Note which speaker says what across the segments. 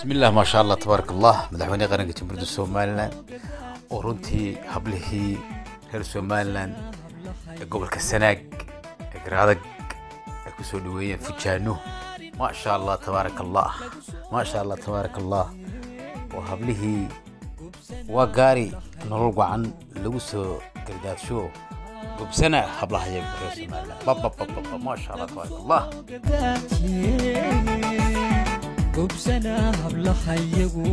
Speaker 1: بسم الله ما شاء الله تبارك الله مدحوني قرنك جمهورية سوماليلاند ورنتي هبلهي reer Somaliland gobolka Sanaag Garadag ay ku soo dhaweeyeen Fujaano ma sha Allah tabarakallah ma sha Allah tabarakallah oo hablihii waa gaari nolol gacan lagu soo gardaadsho gubsana hablaha reer Somaliland ma sha Allah tabarakallah gubsana hablaha iyagu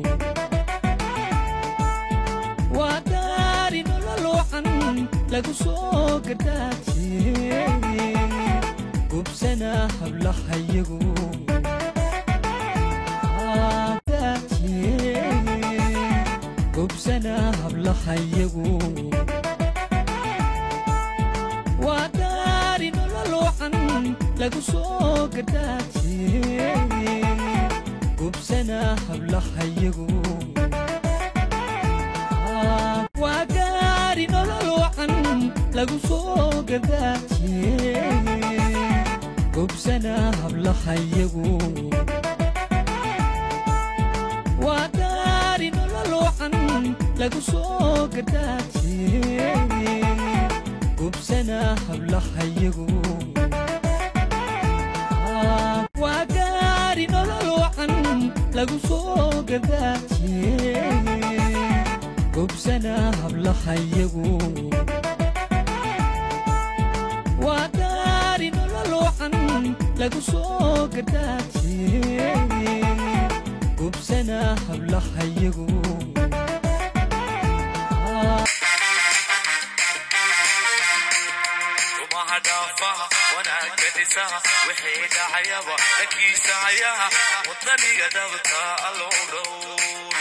Speaker 1: lagu soo gadaatay gubsana hablaha iyagu gubsana hablaha iyagu waa gaari nolol wacan lagu soo gadaatay gubsana hablaha iyagu lagu soo gadaatay gubsana hablaha iyagu waa gaari nolol wacan lagu soo gadaatay gubsana hablaha iyagu waa gaari nolol wacan lagu soo gadaatay gubsana hablaha iyagu lagu soo gadaatay gubsana hablaha iyagu وما دافع وانا قدسها وحي دعيبا لكي سعيها وطني قدبتا العلو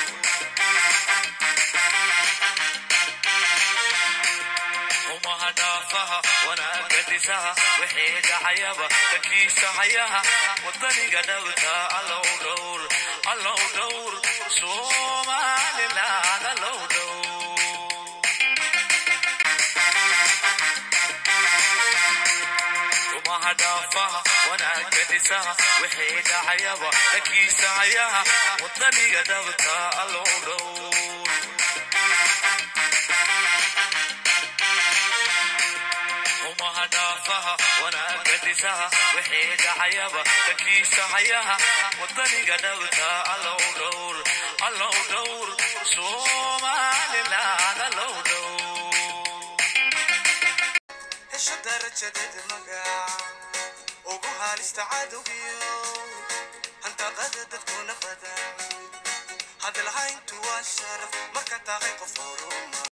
Speaker 1: وما دافع وانا قدسها وحي دعيبا لكي سعيها وطني قدبتا العلو العلو سومالي لا العلو وما دافع وانا قدسها وحي دعيبا لكي سعيها وطني قدبتا العلو وما دافع وانا قدسها وحي دعيبا لكي سعيها وطني قدبتا العلو العلو سومالي لا العلو درجة المقع وقوها الاستعادوا بيو انت غدا تكون غدا هذا العين تواشر ما كنت غيق فروم